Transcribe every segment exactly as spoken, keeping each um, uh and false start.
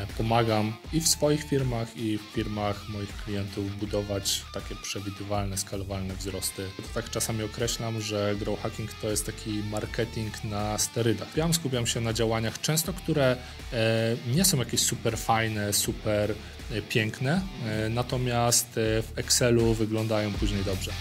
Pomagam i w swoich firmach, i w firmach moich klientów budować takie przewidywalne, skalowalne wzrosty. To tak czasami określam, że growth hacking to jest taki marketing na sterydach. Ja skupiam się na działaniach często, które nie są jakieś super fajne, super piękne, natomiast w Excelu wyglądają później dobrze.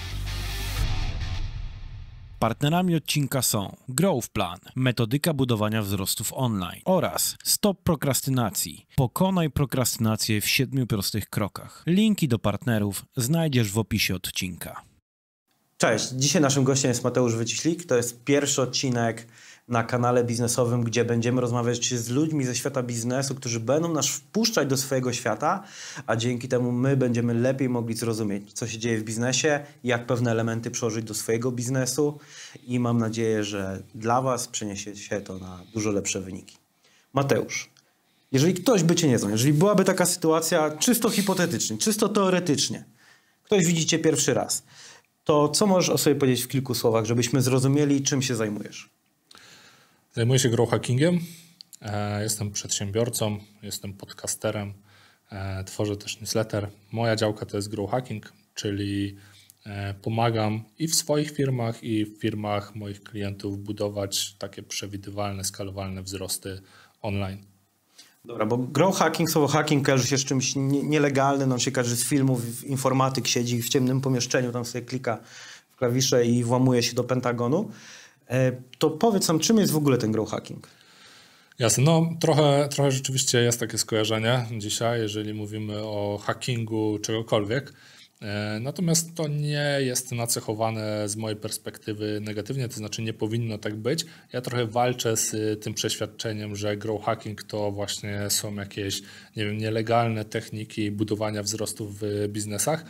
Partnerami odcinka są Growth Plan, metodyka budowania wzrostów online oraz Stop Prokrastynacji. Pokonaj prokrastynację w siedmiu prostych krokach. Linki do partnerów znajdziesz w opisie odcinka. Cześć, dzisiaj naszym gościem jest Mateusz Wyciślik. To jest pierwszy odcinek na kanale biznesowym, gdzie będziemy rozmawiać z ludźmi ze świata biznesu, którzy będą nas wpuszczać do swojego świata, a dzięki temu my będziemy lepiej mogli zrozumieć, co się dzieje w biznesie, jak pewne elementy przełożyć do swojego biznesu i mam nadzieję, że dla Was przyniesie się to na dużo lepsze wyniki. Mateusz, jeżeli ktoś by Cię nie znał, jeżeli byłaby taka sytuacja czysto hipotetycznie, czysto teoretycznie, ktoś widzi Cię pierwszy raz, to co możesz o sobie powiedzieć w kilku słowach, żebyśmy zrozumieli, czym się zajmujesz? Zajmuję się growth hackingiem, jestem przedsiębiorcą, jestem podcasterem, tworzę też newsletter. Moja działka to jest growth hacking, czyli pomagam i w swoich firmach, i w firmach moich klientów budować takie przewidywalne, skalowalne wzrosty online. Dobra, bo growth hacking, słowo hacking kojarzy się z czymś nie, nielegalnym, on się kojarzy z filmów, informatyk siedzi w ciemnym pomieszczeniu, tam sobie klika w klawisze i włamuje się do Pentagonu. To powiedz nam, czym jest w ogóle ten growth hacking? Jasne, no trochę, trochę rzeczywiście jest takie skojarzenie dzisiaj, jeżeli mówimy o hackingu czegokolwiek. Natomiast to nie jest nacechowane z mojej perspektywy negatywnie, to znaczy nie powinno tak być. Ja trochę walczę z tym przeświadczeniem, że growth hacking to właśnie są jakieś, nie wiem, nielegalne techniki budowania wzrostów w biznesach.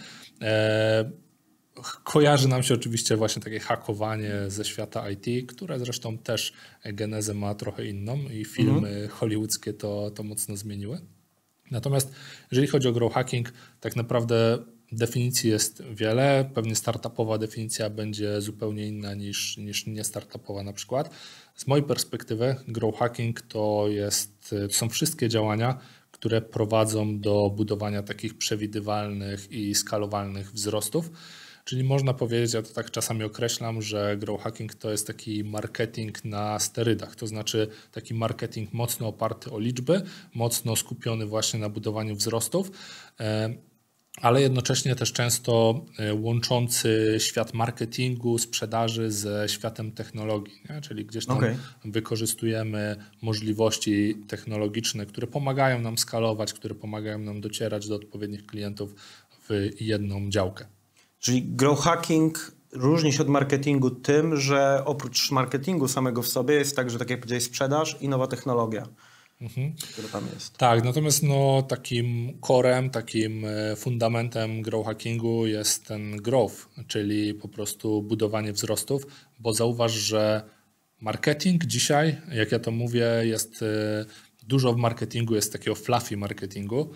Kojarzy nam się oczywiście właśnie takie hakowanie ze świata I T, które zresztą też genezę ma trochę inną i filmy mhm. hollywoodzkie to, to mocno zmieniły. Natomiast jeżeli chodzi o growth hacking, tak naprawdę definicji jest wiele. Pewnie startupowa definicja będzie zupełnie inna niż, niż niestartupowa na przykład. Z mojej perspektywy growth hacking to, jest, to są wszystkie działania, które prowadzą do budowania takich przewidywalnych i skalowalnych wzrostów. Czyli można powiedzieć, ja to tak czasami określam, że growth hacking to jest taki marketing na sterydach, to znaczy taki marketing mocno oparty o liczby, mocno skupiony właśnie na budowaniu wzrostów, ale jednocześnie też często łączący świat marketingu, sprzedaży ze światem technologii, nie? Czyli gdzieś tam okay. wykorzystujemy możliwości technologiczne, które pomagają nam skalować, które pomagają nam docierać do odpowiednich klientów w jedną działkę. Czyli growth hacking różni się od marketingu tym, że oprócz marketingu samego w sobie jest także, tak jak powiedziałeś, sprzedaż i nowa technologia, mhm. która tam jest. Tak, natomiast no, takim corem, takim fundamentem growth hackingu jest ten growth, czyli po prostu budowanie wzrostów, bo zauważ, że marketing dzisiaj, jak ja to mówię, jest dużo w marketingu, jest takiego fluffy marketingu.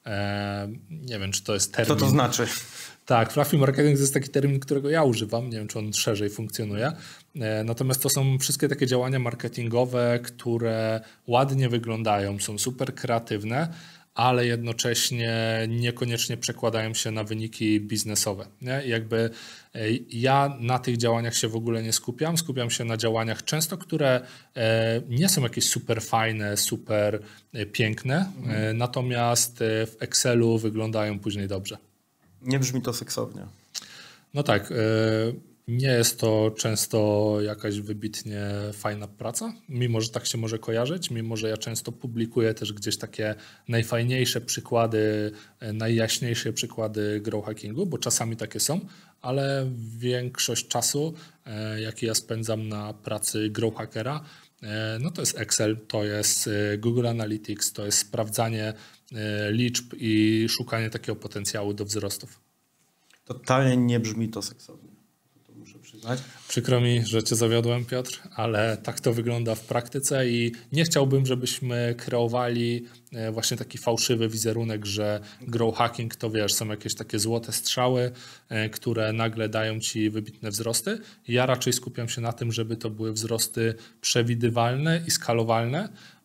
Nie wiem, czy to jest termin. Co to znaczy? Tak, fluffy marketing to jest taki termin, którego ja używam. Nie wiem, czy on szerzej funkcjonuje. Natomiast to są wszystkie takie działania marketingowe, które ładnie wyglądają, są super kreatywne, ale jednocześnie niekoniecznie przekładają się na wyniki biznesowe. Nie? I jakby ja na tych działaniach się w ogóle nie skupiam. Skupiam się na działaniach często, które nie są jakieś super fajne, super piękne, mhm. natomiast w Excelu wyglądają później dobrze. Nie brzmi to seksownie. No tak, nie jest to często jakaś wybitnie fajna praca, mimo że tak się może kojarzyć, mimo że ja często publikuję też gdzieś takie najfajniejsze przykłady, najjaśniejsze przykłady growth hackingu, bo czasami takie są, ale większość czasu, jaki ja spędzam na pracy growth hackera, no to jest Excel, to jest Google Analytics, to jest sprawdzanie liczb i szukanie takiego potencjału do wzrostów. Totalnie nie brzmi to seksownie, to muszę przyznać. Przykro mi, że Cię zawiodłem, Piotr, ale tak to wygląda w praktyce i nie chciałbym, żebyśmy kreowali właśnie taki fałszywy wizerunek, że growth hacking to wiesz, są jakieś takie złote strzały, które nagle dają Ci wybitne wzrosty. Ja raczej skupiam się na tym, żeby to były wzrosty przewidywalne i skalowalne,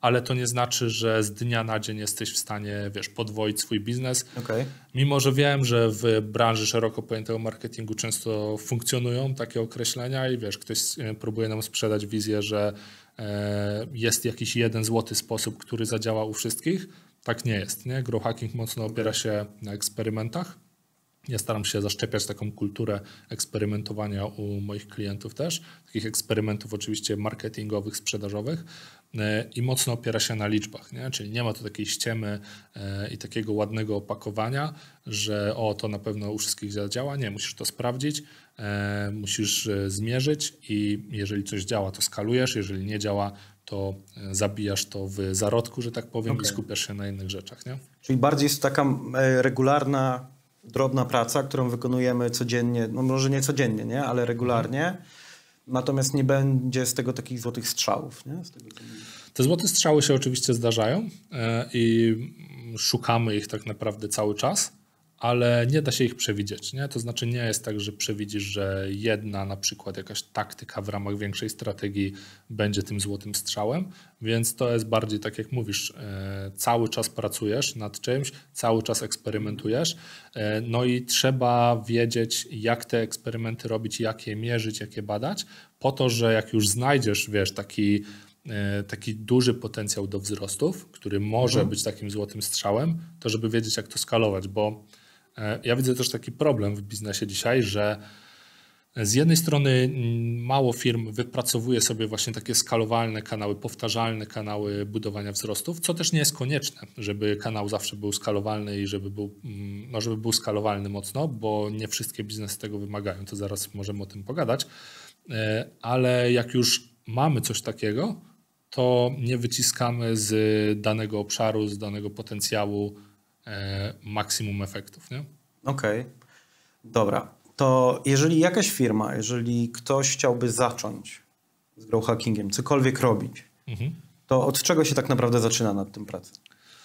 ale to nie znaczy, że z dnia na dzień jesteś w stanie, wiesz, podwoić swój biznes. Okay. Mimo że wiem, że w branży szeroko pojętego marketingu często funkcjonują takie określenia i wiesz, ktoś próbuje nam sprzedać wizję, że jest jakiś jeden złoty sposób, który zadziała u wszystkich. Tak nie jest. Nie? Growth hacking mocno opiera się na eksperymentach. Ja staram się zaszczepiać taką kulturę eksperymentowania u moich klientów też. Takich eksperymentów oczywiście marketingowych, sprzedażowych i mocno opiera się na liczbach. Nie? Czyli nie ma tu takiej ściemy i takiego ładnego opakowania, że o, to na pewno u wszystkich zadziała. Nie, musisz to sprawdzić, musisz zmierzyć i jeżeli coś działa, to skalujesz, jeżeli nie działa, to zabijasz to w zarodku, że tak powiem, okay. i skupiasz się na innych rzeczach. Nie? Czyli bardziej jest taka regularna, drobna praca, którą wykonujemy codziennie, no może nie codziennie, nie? Ale regularnie, mhm. natomiast nie będzie z tego takich złotych strzałów. Nie? Z tego, co... Te złote strzały się oczywiście zdarzają i szukamy ich tak naprawdę cały czas, ale nie da się ich przewidzieć. Nie? To znaczy nie jest tak, że przewidzisz, że jedna na przykład jakaś taktyka w ramach większej strategii będzie tym złotym strzałem, więc to jest bardziej tak jak mówisz, e, cały czas pracujesz nad czymś, cały czas eksperymentujesz, e, no i trzeba wiedzieć, jak te eksperymenty robić, jak je mierzyć, jak je badać, po to, że jak już znajdziesz, wiesz, taki taki duży potencjał do wzrostów, który może mhm. być takim złotym strzałem, to żeby wiedzieć, jak to skalować, bo ja widzę też taki problem w biznesie dzisiaj, że z jednej strony mało firm wypracowuje sobie właśnie takie skalowalne kanały, powtarzalne kanały budowania wzrostów, co też nie jest konieczne, żeby kanał zawsze był skalowalny i żeby był, no żeby był skalowalny mocno, bo nie wszystkie biznesy tego wymagają, to zaraz możemy o tym pogadać, ale jak już mamy coś takiego, to nie wyciskamy z danego obszaru, z danego potencjału e, maksimum efektów. Nie? Okej, okay. Dobra. To jeżeli jakaś firma, jeżeli ktoś chciałby zacząć z growth hackingiem, cokolwiek robić, mhm. to od czego się tak naprawdę zaczyna nad tym praca?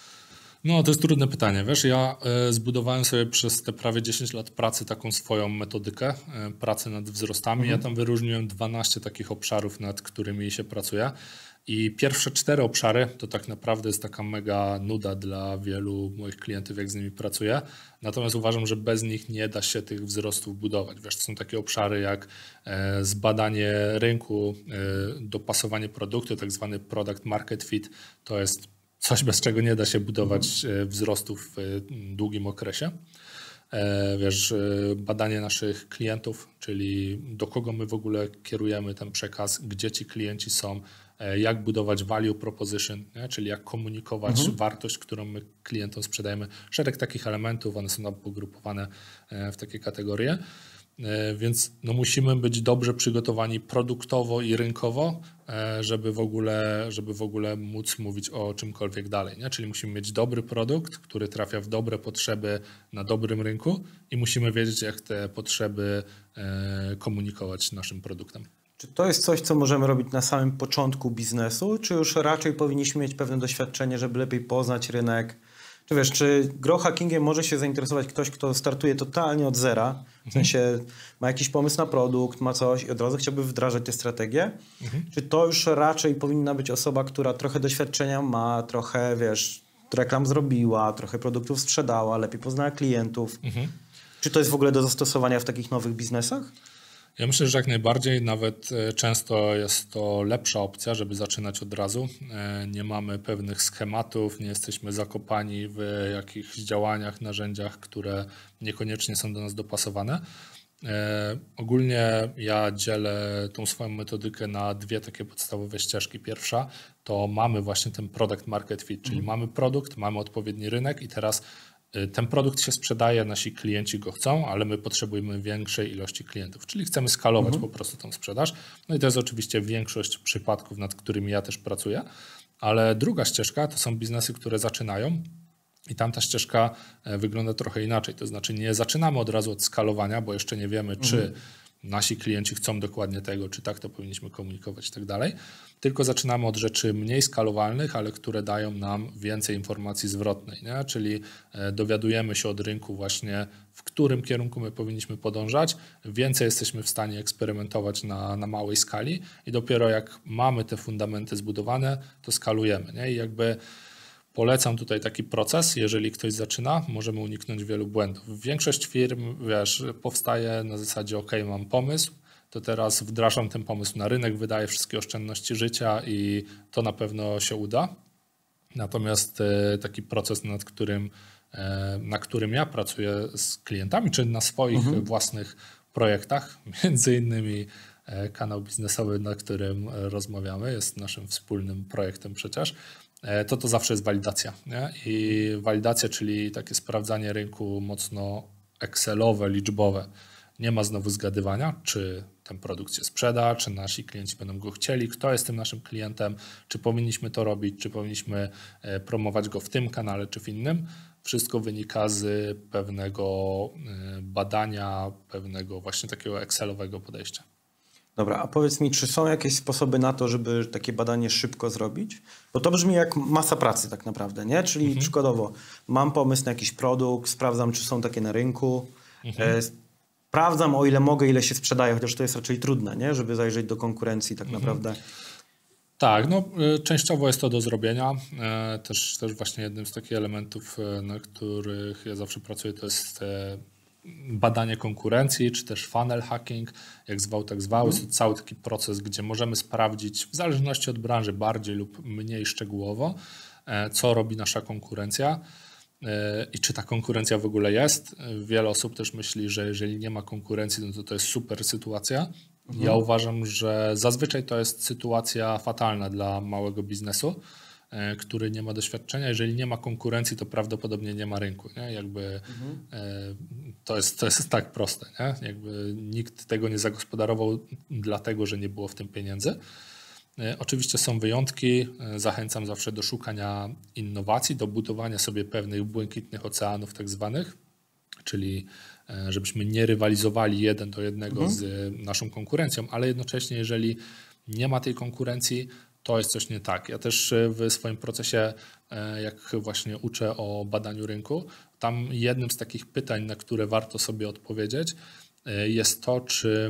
No to jest trudne pytanie. Wiesz, ja y, zbudowałem sobie przez te prawie dziesięć lat pracy taką swoją metodykę y, pracy nad wzrostami. Mhm. Ja tam wyróżniłem dwanaście takich obszarów, nad którymi się pracuje. I pierwsze cztery obszary to tak naprawdę jest taka mega nuda dla wielu moich klientów, jak z nimi pracuję. Natomiast uważam, że bez nich nie da się tych wzrostów budować. Wiesz, to są takie obszary jak e, zbadanie rynku, e, dopasowanie produktu, tak zwany product market fit. To jest coś, bez czego nie da się budować e, wzrostów w długim okresie. E, wiesz, e, badanie naszych klientów, czyli do kogo my w ogóle kierujemy ten przekaz, gdzie ci klienci są, jak budować value proposition, nie? Czyli jak komunikować mhm. wartość, którą my klientom sprzedajemy. Szereg takich elementów, one są pogrupowane w takie kategorie, więc no musimy być dobrze przygotowani produktowo i rynkowo, żeby w ogóle, żeby w ogóle móc mówić o czymkolwiek dalej. Nie? Czyli musimy mieć dobry produkt, który trafia w dobre potrzeby na dobrym rynku i musimy wiedzieć, jak te potrzeby komunikować naszym produktem. Czy to jest coś, co możemy robić na samym początku biznesu, czy już raczej powinniśmy mieć pewne doświadczenie, żeby lepiej poznać rynek? Czy wiesz, czy growth hackingiem może się zainteresować ktoś, kto startuje totalnie od zera, w sensie ma jakiś pomysł na produkt, ma coś i od razu chciałby wdrażać tę strategię? Mhm. Czy to już raczej powinna być osoba, która trochę doświadczenia ma, trochę, wiesz, reklam zrobiła, trochę produktów sprzedała, lepiej poznała klientów? Mhm. Czy to jest w ogóle do zastosowania w takich nowych biznesach? Ja myślę, że jak najbardziej, nawet często jest to lepsza opcja, żeby zaczynać od razu. Nie mamy pewnych schematów, nie jesteśmy zakopani w jakichś działaniach, narzędziach, które niekoniecznie są do nas dopasowane. Ogólnie ja dzielę tą swoją metodykę na dwie takie podstawowe ścieżki. Pierwsza to mamy właśnie ten product market fit, czyli mm. mamy produkt, mamy odpowiedni rynek i teraz ten produkt się sprzedaje, nasi klienci go chcą, ale my potrzebujemy większej ilości klientów, czyli chcemy skalować mhm. po prostu tą sprzedaż. No i to jest oczywiście większość przypadków, nad którymi ja też pracuję, ale druga ścieżka to są biznesy, które zaczynają i tam ta ścieżka wygląda trochę inaczej, to znaczy nie zaczynamy od razu od skalowania, bo jeszcze nie wiemy, mhm. czy nasi klienci chcą dokładnie tego, czy tak to powinniśmy komunikować i tak dalej, tylko zaczynamy od rzeczy mniej skalowalnych, ale które dają nam więcej informacji zwrotnej, nie? Czyli dowiadujemy się od rynku właśnie, w którym kierunku my powinniśmy podążać, więcej jesteśmy w stanie eksperymentować na, na małej skali i dopiero jak mamy te fundamenty zbudowane, to skalujemy, nie? I jakby polecam tutaj taki proces, jeżeli ktoś zaczyna, możemy uniknąć wielu błędów. Większość firm, wiesz, powstaje na zasadzie ok, mam pomysł, to teraz wdrażam ten pomysł na rynek, wydaję wszystkie oszczędności życia i to na pewno się uda. Natomiast taki proces, nad którym, na którym ja pracuję z klientami, czy na swoich mhm. własnych projektach, między innymi kanał biznesowy, na którym rozmawiamy, jest naszym wspólnym projektem przecież, to to zawsze jest walidacja. Nie? I walidacja, czyli takie sprawdzanie rynku mocno excelowe, liczbowe. Nie ma znowu zgadywania, czy ten produkt się sprzeda, czy nasi klienci będą go chcieli, kto jest tym naszym klientem, czy powinniśmy to robić, czy powinniśmy promować go w tym kanale, czy w innym. Wszystko wynika z pewnego badania, pewnego właśnie takiego excelowego podejścia. Dobra, a powiedz mi, czy są jakieś sposoby na to, żeby takie badanie szybko zrobić? Bo to brzmi jak masa pracy tak naprawdę, nie? Czyli mhm. przykładowo mam pomysł na jakiś produkt, sprawdzam, czy są takie na rynku, mhm. e, sprawdzam, o ile mogę, ile się sprzedaje, chociaż to jest raczej trudne, nie? Żeby zajrzeć do konkurencji tak mhm. naprawdę. Tak, no częściowo jest to do zrobienia. Też, też właśnie jednym z takich elementów, na których ja zawsze pracuję, to jest badanie konkurencji, czy też funnel hacking, jak zwał, tak zwał. Jest to cały taki proces, gdzie możemy sprawdzić, w zależności od branży, bardziej lub mniej szczegółowo, co robi nasza konkurencja i czy ta konkurencja w ogóle jest. Wiele osób też myśli, że jeżeli nie ma konkurencji, no to to jest super sytuacja. Mhm. Ja uważam, że zazwyczaj to jest sytuacja fatalna dla małego biznesu, który nie ma doświadczenia. Jeżeli nie ma konkurencji, to prawdopodobnie nie ma rynku. Nie? Jakby mhm. to, jest, to jest tak proste. Nie? Jakby nikt tego nie zagospodarował dlatego, że nie było w tym pieniędzy. Oczywiście są wyjątki. Zachęcam zawsze do szukania innowacji, do budowania sobie pewnych błękitnych oceanów tak zwanych, czyli żebyśmy nie rywalizowali jeden do jednego mhm. z naszą konkurencją, ale jednocześnie jeżeli nie ma tej konkurencji, to jest coś nie tak. Ja też w swoim procesie, jak właśnie uczę o badaniu rynku, tam jednym z takich pytań, na które warto sobie odpowiedzieć, jest to, czy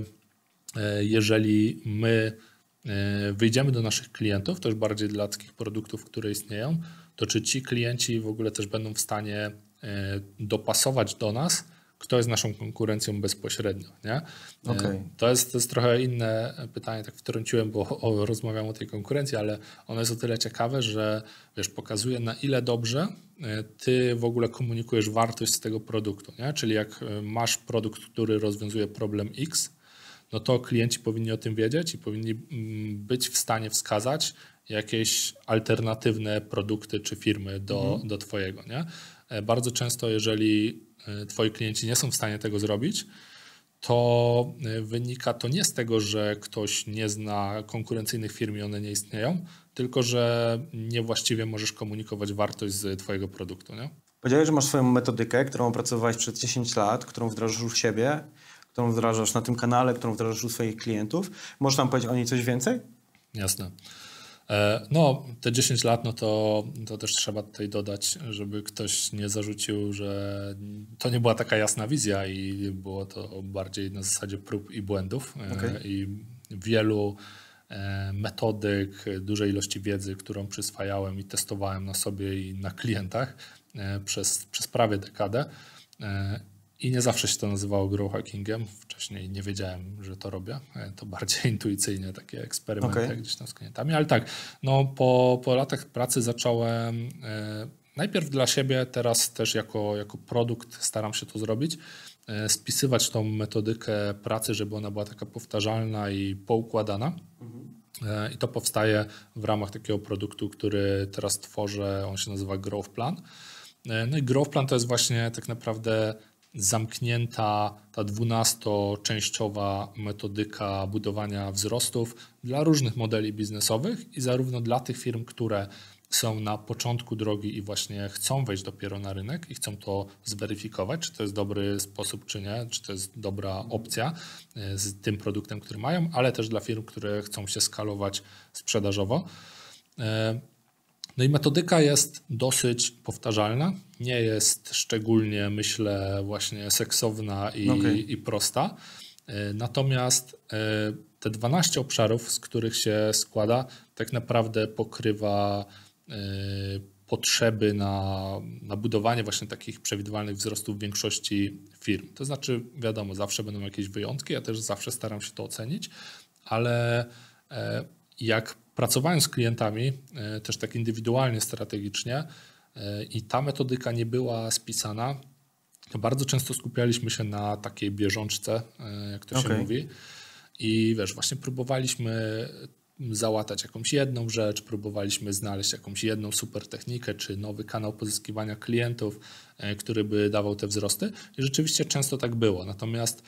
jeżeli my wyjdziemy do naszych klientów, to już bardziej dla takich produktów, które istnieją, to czy ci klienci w ogóle też będą w stanie dopasować do nas, kto jest naszą konkurencją bezpośrednio. Nie? Okay. To, jest, to jest trochę inne pytanie, tak wtrąciłem, bo o, rozmawiam o tej konkurencji, ale ono jest o tyle ciekawe, że wiesz, pokazuje, na ile dobrze ty w ogóle komunikujesz wartość z tego produktu. Nie? Czyli jak masz produkt, który rozwiązuje problem X, no to klienci powinni o tym wiedzieć i powinni być w stanie wskazać jakieś alternatywne produkty czy firmy do, mhm. do twojego. Nie? Bardzo często, jeżeli twoi klienci nie są w stanie tego zrobić, to wynika to nie z tego, że ktoś nie zna konkurencyjnych firm i one nie istnieją, tylko że niewłaściwie możesz komunikować wartość z twojego produktu. Nie? Powiedziałeś, że masz swoją metodykę, którą opracowałeś przez dziesięć lat, którą wdrażasz u siebie, którą wdrażasz na tym kanale, którą wdrażasz u swoich klientów. Możesz nam powiedzieć o niej coś więcej? Jasne. No, te dziesięć lat, no to, to też trzeba tutaj dodać, żeby ktoś nie zarzucił, że to nie była taka jasna wizja i było to bardziej na zasadzie prób i błędów. Okay. I wielu metodyk, dużej ilości wiedzy, którą przyswajałem i testowałem na sobie i na klientach przez, przez prawie dekadę. I nie zawsze się to nazywało growth hackingiem. Wcześniej nie wiedziałem, że to robię. To bardziej intuicyjnie takie eksperymenty okay. gdzieś tam z klientami. Ale tak, no po, po latach pracy zacząłem e, najpierw dla siebie, teraz też jako, jako produkt staram się to zrobić. E, spisywać tą metodykę pracy, żeby ona była taka powtarzalna i poukładana. Mhm. E, I to powstaje w ramach takiego produktu, który teraz tworzę. On się nazywa Growth Plan. E, no i Growth Plan to jest właśnie tak naprawdę zamknięta ta dwunastoczęściowa metodyka budowania wzrostów dla różnych modeli biznesowych i zarówno dla tych firm, które są na początku drogi i właśnie chcą wejść dopiero na rynek i chcą to zweryfikować, czy to jest dobry sposób, czy nie, czy to jest dobra opcja z tym produktem, który mają, ale też dla firm, które chcą się skalować sprzedażowo. No i metodyka jest dosyć powtarzalna, nie jest szczególnie, myślę, właśnie seksowna i, okay. i prosta. Natomiast te dwanaście obszarów, z których się składa, tak naprawdę pokrywa potrzeby na, na budowanie właśnie takich przewidywalnych wzrostów w większości firm. To znaczy, wiadomo, zawsze będą jakieś wyjątki, ja też zawsze staram się to ocenić, ale jak pracowałem z klientami, też tak indywidualnie, strategicznie i ta metodyka nie była spisana, to bardzo często skupialiśmy się na takiej bieżączce, jak to okay. się mówi. I wiesz, właśnie próbowaliśmy załatać jakąś jedną rzecz, próbowaliśmy znaleźć jakąś jedną super technikę, czy nowy kanał pozyskiwania klientów, który by dawał te wzrosty. I rzeczywiście często tak było. Natomiast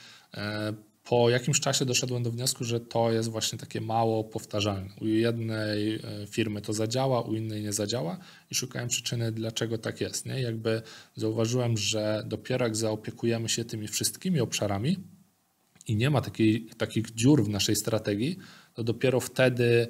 po jakimś czasie doszedłem do wniosku, że to jest właśnie takie mało powtarzalne. U jednej firmy to zadziała, u innej nie zadziała i szukałem przyczyny, dlaczego tak jest. Nie? Jakby zauważyłem, że dopiero jak zaopiekujemy się tymi wszystkimi obszarami i nie ma takiej, takich dziur w naszej strategii, to dopiero wtedy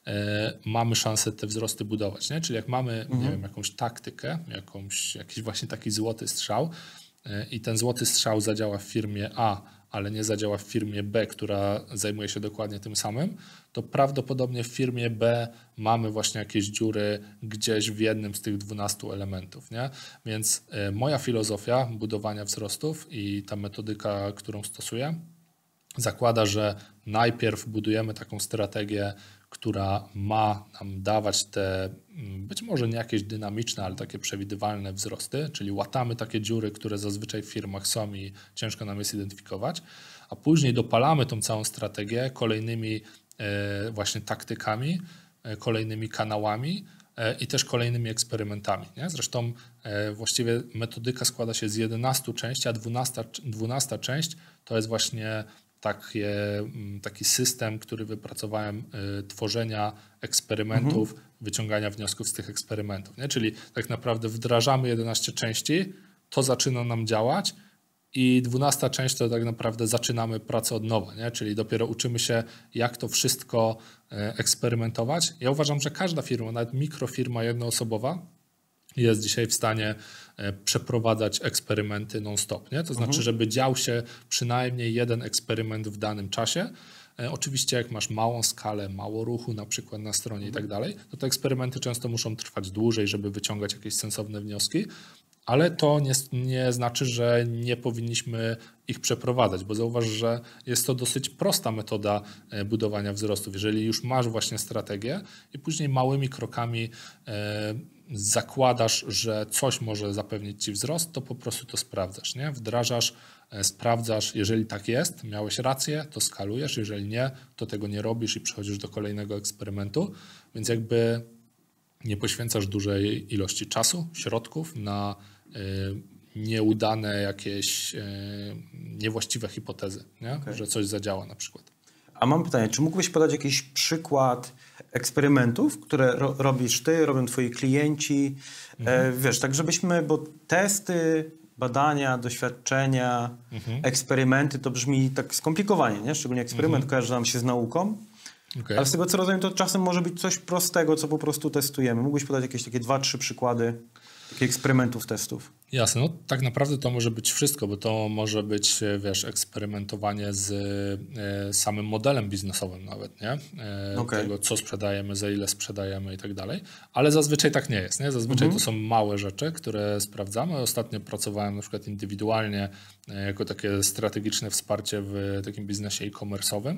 e, mamy szansę te wzrosty budować. Nie? Czyli jak mamy mhm. nie wiem, jakąś taktykę, jakąś, jakiś właśnie taki złoty strzał e, i ten złoty strzał zadziała w firmie A, ale nie zadziała w firmie B, która zajmuje się dokładnie tym samym, to prawdopodobnie w firmie B mamy właśnie jakieś dziury gdzieś w jednym z tych dwunastu elementów. Nie? Więc e, moja filozofia budowania wzrostów i ta metodyka, którą stosuję, zakłada, że najpierw budujemy taką strategię, która ma nam dawać te być może nie jakieś dynamiczne, ale takie przewidywalne wzrosty, czyli łatamy takie dziury, które zazwyczaj w firmach są i ciężko nam jest identyfikować, a później dopalamy tą całą strategię kolejnymi właśnie taktykami, kolejnymi kanałami i też kolejnymi eksperymentami. Nie? Zresztą właściwie metodyka składa się z jedenastu części, a dwunasta, dwunasta część to jest właśnie Takie, taki system, który wypracowałem, y, tworzenia eksperymentów, mhm. wyciągania wniosków z tych eksperymentów. Nie? Czyli tak naprawdę wdrażamy jedenaście części, to zaczyna nam działać i dwunasta część to tak naprawdę zaczynamy pracę od nowa. Nie? Czyli dopiero uczymy się, jak to wszystko y, eksperymentować. Ja uważam, że każda firma, nawet mikrofirma jednoosobowa, jest dzisiaj w stanie przeprowadzać eksperymenty non-stop. Nie? To znaczy, mhm. żeby dział się przynajmniej jeden eksperyment w danym czasie. Oczywiście jak masz małą skalę, mało ruchu na przykład na stronie mhm. i tak dalej, to te eksperymenty często muszą trwać dłużej, żeby wyciągać jakieś sensowne wnioski, ale to nie, nie znaczy, że nie powinniśmy ich przeprowadzać, bo zauważ, że jest to dosyć prosta metoda budowania wzrostów. Jeżeli już masz właśnie strategię i później małymi krokami e, zakładasz, że coś może zapewnić ci wzrost, to po prostu to sprawdzasz, nie? Wdrażasz, e, sprawdzasz, jeżeli tak jest, miałeś rację, to skalujesz, jeżeli nie, to tego nie robisz i przechodzisz do kolejnego eksperymentu, więc jakby nie poświęcasz dużej ilości czasu, środków na y, nieudane jakieś y, niewłaściwe hipotezy, nie? Okay. Że coś zadziała na przykład. A mam pytanie, czy mógłbyś podać jakiś przykład eksperymentów, które ro, robisz ty, robią twoi klienci, mhm. e, wiesz, tak żebyśmy, bo testy, badania, doświadczenia, mhm. eksperymenty, to brzmi tak skomplikowanie, nie? Szczególnie eksperyment mhm. kojarzy nam się z nauką. Okay. Ale z tego co rozumiem, to czasem może być coś prostego, co po prostu testujemy. Mógłbyś podać jakieś takie dwa, trzy przykłady takich eksperymentów, testów? Jasne, no tak naprawdę to może być wszystko, bo to może być, wiesz, eksperymentowanie z e, samym modelem biznesowym nawet, nie? E, okay. Tego, co sprzedajemy, za ile sprzedajemy i tak dalej. Ale zazwyczaj tak nie jest, nie? Zazwyczaj mm-hmm. to są małe rzeczy, które sprawdzamy. Ostatnio pracowałem na przykład indywidualnie e, jako takie strategiczne wsparcie w takim biznesie e-commerce'owym.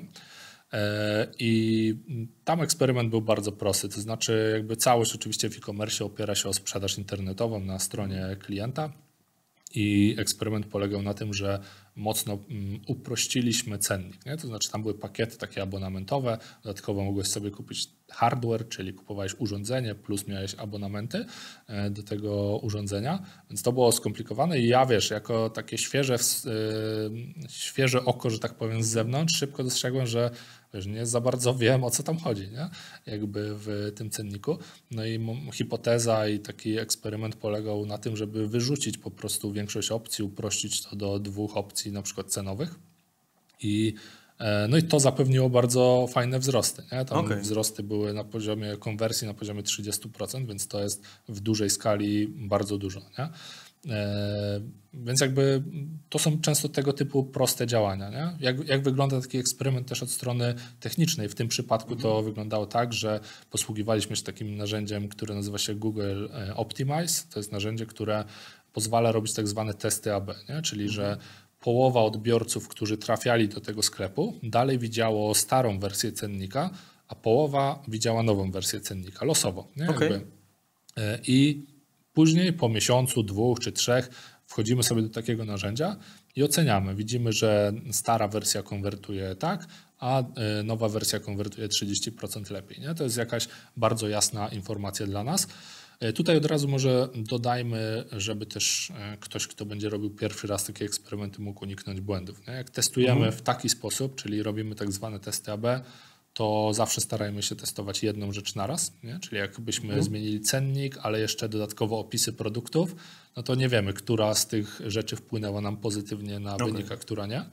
I tam eksperyment był bardzo prosty, to znaczy jakby całość oczywiście w e-commerce opiera się o sprzedaż internetową na stronie klienta i eksperyment polegał na tym, że mocno uprościliśmy cennik, nie? To znaczy tam były pakiety takie abonamentowe, dodatkowo mogłeś sobie kupić hardware, czyli kupowałeś urządzenie plus miałeś abonamenty do tego urządzenia, więc to było skomplikowane i ja wiesz, jako takie świeże, świeże oko, że tak powiem z zewnątrz, szybko dostrzegłem, że wiesz, nie za bardzo wiem, o co tam chodzi, nie? Jakby w tym cenniku. No i hipoteza i taki eksperyment polegał na tym, żeby wyrzucić po prostu większość opcji, uprościć to do dwóch opcji na przykład cenowych. I no i to zapewniło bardzo fajne wzrosty. Nie? Tam okay. wzrosty były na poziomie konwersji na poziomie trzydzieści procent, więc to jest w dużej skali bardzo dużo. Nie? E, więc jakby to są często tego typu proste działania. Nie? Jak, jak wygląda taki eksperyment też od strony technicznej? W tym przypadku mm-hmm. to wyglądało tak, że posługiwaliśmy się takim narzędziem, które nazywa się Google Optimize. To jest narzędzie, które pozwala robić tak zwane testy A B, nie? Czyli mm-hmm. że połowa odbiorców, którzy trafiali do tego sklepu, dalej widziało starą wersję cennika, a połowa widziała nową wersję cennika, losowo. Nie? Okay. Jakby. I później po miesiącu, dwóch czy trzech wchodzimy sobie do takiego narzędzia i oceniamy. Widzimy, że stara wersja konwertuje tak, a nowa wersja konwertuje trzydzieści procent lepiej. Nie? To jest jakaś bardzo jasna informacja dla nas. Tutaj od razu może dodajmy, żeby też ktoś, kto będzie robił pierwszy raz takie eksperymenty, mógł uniknąć błędów. Nie? Jak testujemy mhm. w taki sposób, czyli robimy tak zwane testy A B, to zawsze starajmy się testować jedną rzecz naraz. Nie? Czyli jakbyśmy mhm. zmienili cennik, ale jeszcze dodatkowo opisy produktów, no to nie wiemy, która z tych rzeczy wpłynęła nam pozytywnie na okay. wynik, a która nie.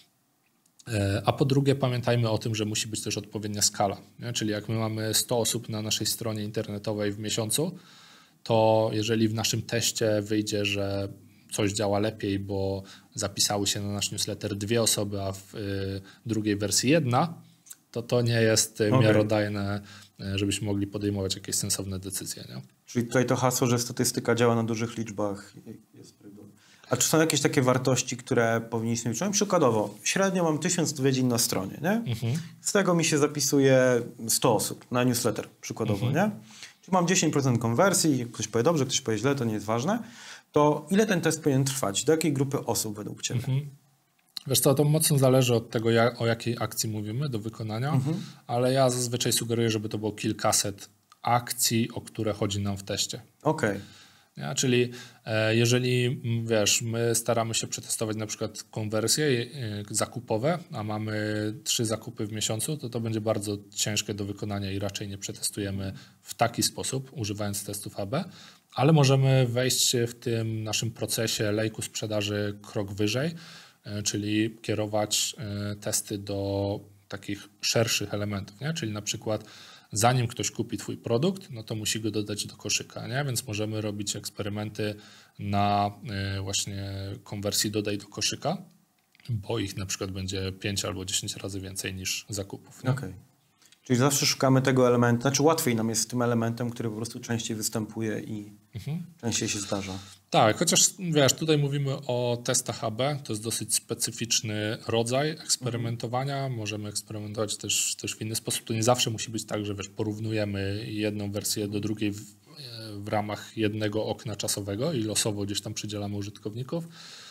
A po drugie pamiętajmy o tym, że musi być też odpowiednia skala. Nie? Czyli jak my mamy sto osób na naszej stronie internetowej w miesiącu, to jeżeli w naszym teście wyjdzie, że coś działa lepiej, bo zapisały się na nasz newsletter dwie osoby, a w y, drugiej wersji jedna, to to nie jest okay. miarodajne, żebyśmy mogli podejmować jakieś sensowne decyzje. Nie? Czyli tutaj to hasło, że statystyka działa na dużych liczbach jest prawidłowe. A czy są jakieś takie wartości, które powinniśmy mieć? Przykładowo, średnio mam tysiąc odwiedzin na stronie, nie? Mhm. Z tego mi się zapisuje sto osób na newsletter, przykładowo, mhm. nie? Czyli mam dziesięć procent konwersji, ktoś powie dobrze, ktoś powie źle, to nie jest ważne. To ile ten test powinien trwać? Do jakiej grupy osób według Ciebie? Mhm. Wiesz co, to mocno zależy od tego, jak, o jakiej akcji mówimy do wykonania, mhm. ale ja zazwyczaj sugeruję, żeby to było kilkaset akcji, o które chodzi nam w teście. Okej. Okay. Ja, czyli e, jeżeli, wiesz, my staramy się przetestować na przykład konwersje e, zakupowe, a mamy trzy zakupy w miesiącu, to to będzie bardzo ciężkie do wykonania i raczej nie przetestujemy w taki sposób, używając testów A B, ale możemy wejść w tym naszym procesie lejku sprzedaży krok wyżej, e, czyli kierować e, testy do takich szerszych elementów, nie? Czyli na przykład zanim ktoś kupi Twój produkt, no to musi go dodać do koszyka, nie? Więc możemy robić eksperymenty na y, właśnie konwersji dodaj do koszyka, bo ich na przykład będzie pięć albo dziesięć razy więcej niż zakupów. Okej. Okay. Czyli zawsze szukamy tego elementu, znaczy łatwiej nam jest z tym elementem, który po prostu częściej występuje i mhm. częściej się zdarza. Tak, chociaż wiesz, tutaj mówimy o testach A B, to jest dosyć specyficzny rodzaj eksperymentowania. Mhm. Możemy eksperymentować też, też w inny sposób. To nie zawsze musi być tak, że wiesz, porównujemy jedną wersję do drugiej w, w ramach jednego okna czasowego i losowo gdzieś tam przydzielamy użytkowników.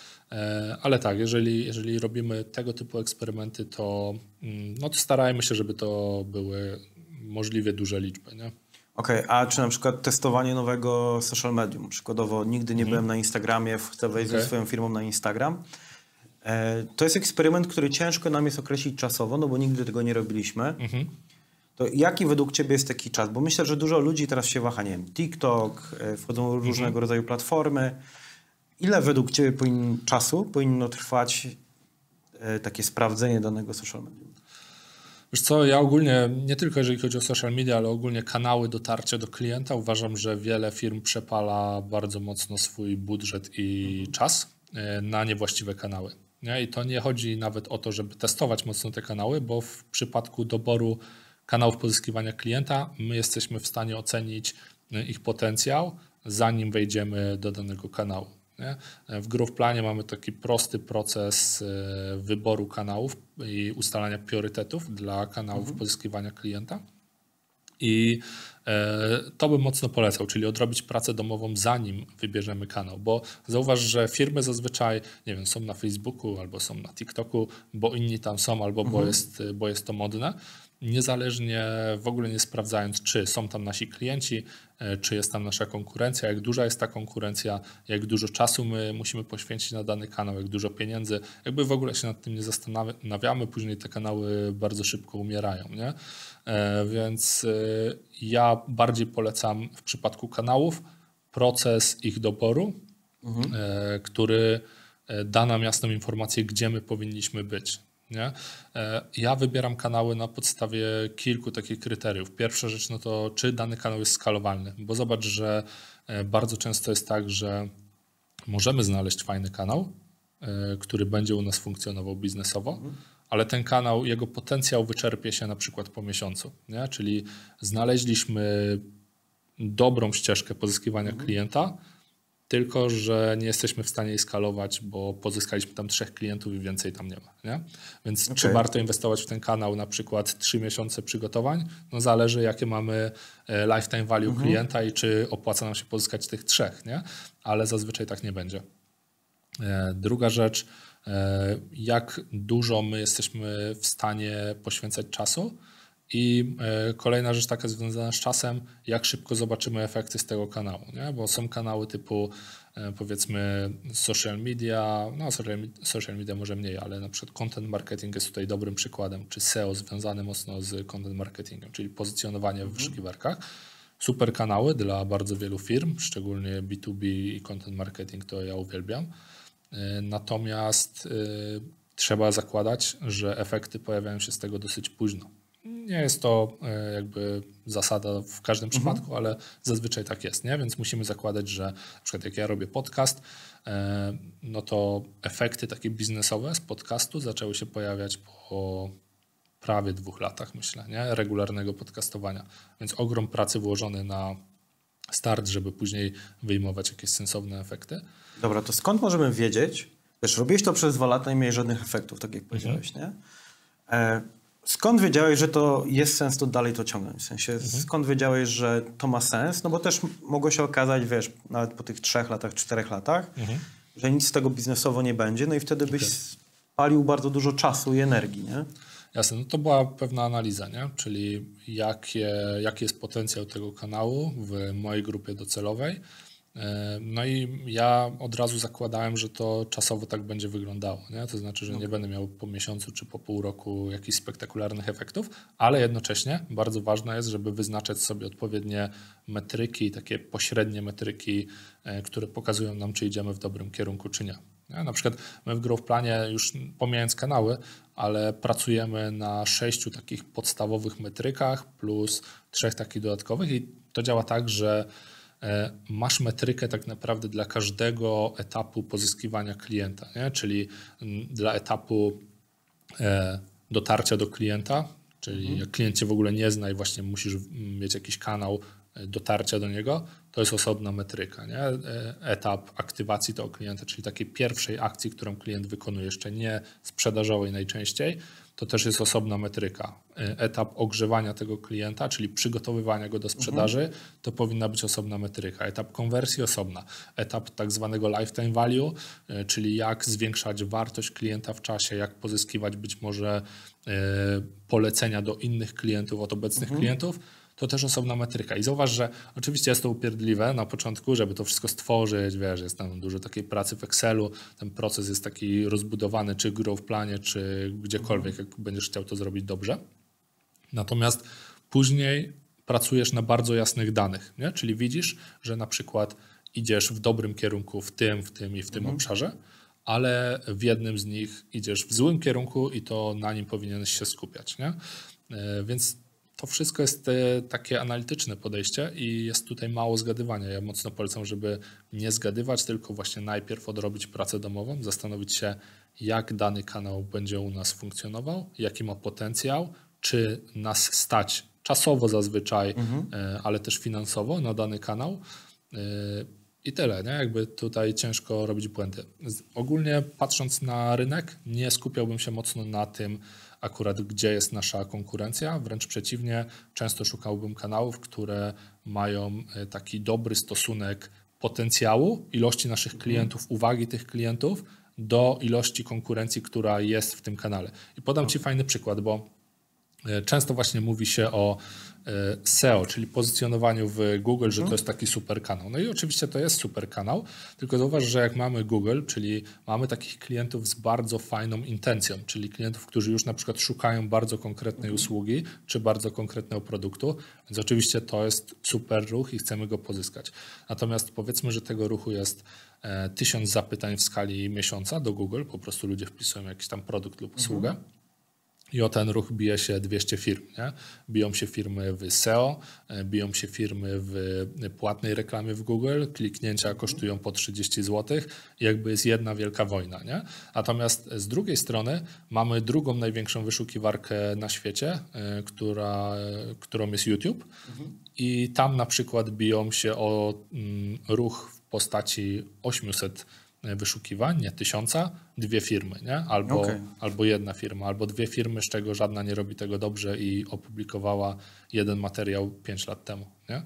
Ale tak, jeżeli, jeżeli robimy tego typu eksperymenty, to, no to starajmy się, żeby to były możliwie duże liczby. Nie? Okej, okay, a czy na przykład testowanie nowego social medium? Przykładowo nigdy nie hmm. byłem na Instagramie, chcę wejść okay. ze swoją firmą na Instagram. To jest eksperyment, który ciężko nam jest określić czasowo, no bo nigdy tego nie robiliśmy. Hmm. To jaki według Ciebie jest taki czas? Bo myślę, że dużo ludzi teraz się waha, nie wiem, TikTok, wchodzą hmm. różnego rodzaju platformy. Ile według Ciebie powin, czasu powinno trwać e, takie sprawdzenie danego social media? Wiesz co, ja ogólnie, nie tylko jeżeli chodzi o social media, ale ogólnie kanały dotarcia do klienta, uważam, że wiele firm przepala bardzo mocno swój budżet i mhm. czas e, na niewłaściwe kanały. Nie? I to nie chodzi nawet o to, żeby testować mocno te kanały, bo w przypadku doboru kanałów pozyskiwania klienta my jesteśmy w stanie ocenić ich potencjał, zanim wejdziemy do danego kanału. Nie? W Growplanie mamy taki prosty proces wyboru kanałów i ustalania priorytetów dla kanałów mhm. pozyskiwania klienta. I to bym mocno polecał, czyli odrobić pracę domową zanim wybierzemy kanał, bo zauważ, że firmy zazwyczaj, nie wiem, są na Facebooku albo są na TikToku, bo inni tam są albo mhm. bo, jest, bo jest to modne. niezależnie, w ogóle nie sprawdzając, czy są tam nasi klienci, czy jest tam nasza konkurencja, jak duża jest ta konkurencja, jak dużo czasu my musimy poświęcić na dany kanał, jak dużo pieniędzy. Jakby w ogóle się nad tym nie zastanawiamy, później te kanały bardzo szybko umierają, nie? Więc ja bardziej polecam w przypadku kanałów proces ich doboru, mhm. który da nam jasną informację, gdzie my powinniśmy być. Nie? Ja wybieram kanały na podstawie kilku takich kryteriów. Pierwsza rzecz, no to czy dany kanał jest skalowalny, bo zobacz, że bardzo często jest tak, że możemy znaleźć fajny kanał, który będzie u nas funkcjonował biznesowo, mhm. ale ten kanał, jego potencjał wyczerpie się na przykład po miesiącu. Nie? Czyli znaleźliśmy dobrą ścieżkę pozyskiwania mhm. klienta, tylko że nie jesteśmy w stanie jej skalować, bo pozyskaliśmy tam trzech klientów i więcej tam nie ma. Nie? Więc okay. czy warto inwestować w ten kanał na przykład trzy miesiące przygotowań? No zależy, jakie mamy lifetime value mhm. klienta i czy opłaca nam się pozyskać tych trzech, nie? Ale zazwyczaj tak nie będzie. Druga rzecz, jak dużo my jesteśmy w stanie poświęcać czasu. I kolejna rzecz taka związana z czasem, jak szybko zobaczymy efekty z tego kanału, nie? Bo są kanały typu powiedzmy social media, no social media może mniej, ale na przykład content marketing jest tutaj dobrym przykładem, czy S E O związane mocno z content marketingiem, czyli pozycjonowanie w wyszukiwarkach. Super kanały dla bardzo wielu firm, szczególnie B dwa B i content marketing to ja uwielbiam. Natomiast y, trzeba zakładać, że efekty pojawiają się z tego dosyć późno. Nie jest to jakby zasada w każdym mhm. przypadku, ale zazwyczaj tak jest, nie? Więc musimy zakładać, że na przykład jak ja robię podcast, no to efekty takie biznesowe z podcastu zaczęły się pojawiać po prawie dwóch latach, myślę, nie? Regularnego podcastowania. Więc ogrom pracy włożony na start, żeby później wyjmować jakieś sensowne efekty. Dobra, to skąd możemy wiedzieć, wiesz, robiłeś to przez dwa lata i nie miałeś żadnych efektów, tak jak powiedziałeś, mhm. nie? E Skąd wiedziałeś, że to jest sens to dalej to ciągnąć? W sensie, mhm. skąd wiedziałeś, że to ma sens? No bo też mogło się okazać, wiesz, nawet po tych trzech latach, czterech latach, mhm. że nic z tego biznesowo nie będzie, no i wtedy byś okay. spalił bardzo dużo czasu i energii, nie? Jasne, no to była pewna analiza, nie? Czyli jakie, jaki jest potencjał tego kanału w mojej grupie docelowej. No i ja od razu zakładałem, że to czasowo tak będzie wyglądało, nie? To znaczy, że nie okay. będę miał po miesiącu czy po pół roku jakichś spektakularnych efektów, ale jednocześnie bardzo ważne jest, żeby wyznaczać sobie odpowiednie metryki, takie pośrednie metryki, które pokazują nam, czy idziemy w dobrym kierunku, czy nie. Nie? Na przykład my w Growplanie, już pomijając kanały, ale pracujemy na sześciu takich podstawowych metrykach plus trzech takich dodatkowych i to działa tak, że masz metrykę tak naprawdę dla każdego etapu pozyskiwania klienta, nie? Czyli dla etapu dotarcia do klienta, czyli mhm. jak klient cię w ogóle nie zna i właśnie musisz mieć jakiś kanał dotarcia do niego, to jest osobna metryka, nie? Etap aktywacji tego klienta, czyli takiej pierwszej akcji, którą klient wykonuje, jeszcze nie sprzedażowej najczęściej, to też jest osobna metryka. Etap ogrzewania tego klienta, czyli przygotowywania go do sprzedaży, mhm. to powinna być osobna metryka. Etap konwersji osobna. Etap tak zwanego lifetime value, czyli jak zwiększać wartość klienta w czasie, jak pozyskiwać być może polecenia do innych klientów od obecnych mhm. klientów, to też osobna metryka. I zauważ, że oczywiście jest to upierdliwe na początku, żeby to wszystko stworzyć, wiesz, jest tam dużo takiej pracy w Excelu, ten proces jest taki rozbudowany, czy w Growplanie, czy gdziekolwiek, jak będziesz chciał to zrobić dobrze. Natomiast później pracujesz na bardzo jasnych danych, nie? Czyli widzisz, że na przykład idziesz w dobrym kierunku w tym, w tym i w tym mhm. obszarze, ale w jednym z nich idziesz w złym kierunku i to na nim powinieneś się skupiać, nie? Więc to wszystko jest takie analityczne podejście i jest tutaj mało zgadywania. Ja mocno polecam, żeby nie zgadywać, tylko właśnie najpierw odrobić pracę domową, zastanowić się, jak dany kanał będzie u nas funkcjonował, jaki ma potencjał, czy nas stać czasowo zazwyczaj, mhm. ale też finansowo na dany kanał. I tyle, nie? Jakby tutaj ciężko robić błędy. Ogólnie patrząc na rynek, nie skupiałbym się mocno na tym, akurat gdzie jest nasza konkurencja, wręcz przeciwnie, często szukałbym kanałów, które mają taki dobry stosunek potencjału, ilości naszych klientów, uwagi tych klientów do ilości konkurencji, która jest w tym kanale. I podam Ci fajny przykład, bo Często właśnie mówi się o S E O, czyli pozycjonowaniu w Google, że to jest taki super kanał. No i oczywiście to jest super kanał, tylko zauważ, że jak mamy Google, czyli mamy takich klientów z bardzo fajną intencją, czyli klientów, którzy już na przykład szukają bardzo konkretnej usługi, czy bardzo konkretnego produktu, więc oczywiście to jest super ruch i chcemy go pozyskać. Natomiast powiedzmy, że tego ruchu jest e, tysiąc zapytań w skali miesiąca do Google, po prostu ludzie wpisują jakiś tam produkt lub usługę, mhm. I o ten ruch bije się dwieście firm. Nie? Biją się firmy w S E O, biją się firmy w płatnej reklamie w Google, kliknięcia kosztują po trzydzieści złotych i jakby jest jedna wielka wojna. Nie? Natomiast z drugiej strony mamy drugą największą wyszukiwarkę na świecie, która, którą jest YouTube mhm. i tam na przykład biją się o mm, ruch w postaci osiemset wyszukiwań, nie tysiąca, dwie firmy, nie? Albo, okay. albo jedna firma, albo dwie firmy, z czego żadna nie robi tego dobrze i opublikowała jeden materiał pięć lat temu. Nie?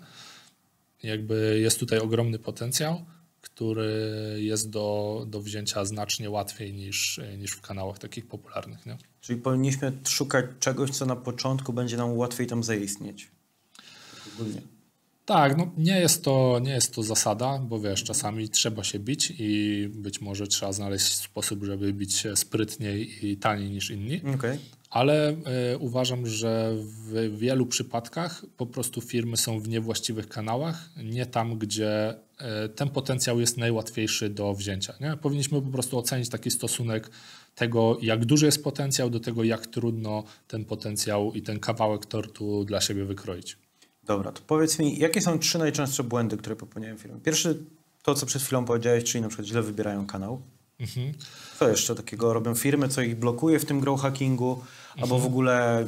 Jakby jest tutaj ogromny potencjał, który jest do, do wzięcia znacznie łatwiej niż, niż w kanałach takich popularnych. Nie? Czyli powinniśmy szukać czegoś, co na początku będzie nam łatwiej tam zaistnieć. Ogólnie. Tak, no nie jest to, nie jest to zasada, bo wiesz, czasami trzeba się bić i być może trzeba znaleźć sposób, żeby bić się sprytniej i taniej niż inni. Okay. Ale y, uważam, że w wielu przypadkach po prostu firmy są w niewłaściwych kanałach, nie tam, gdzie y, ten potencjał jest najłatwiejszy do wzięcia. Nie? Powinniśmy po prostu ocenić taki stosunek tego, jak duży jest potencjał, do tego, jak trudno ten potencjał i ten kawałek tortu dla siebie wykroić. Dobra, to powiedz mi, jakie są trzy najczęstsze błędy, które popełniają firmy? Pierwszy, to co przed chwilą powiedziałeś, czyli na przykład źle wybierają kanał. Mhm. Co jeszcze takiego robią firmy, co ich blokuje w tym growth hackingu, mhm. albo w ogóle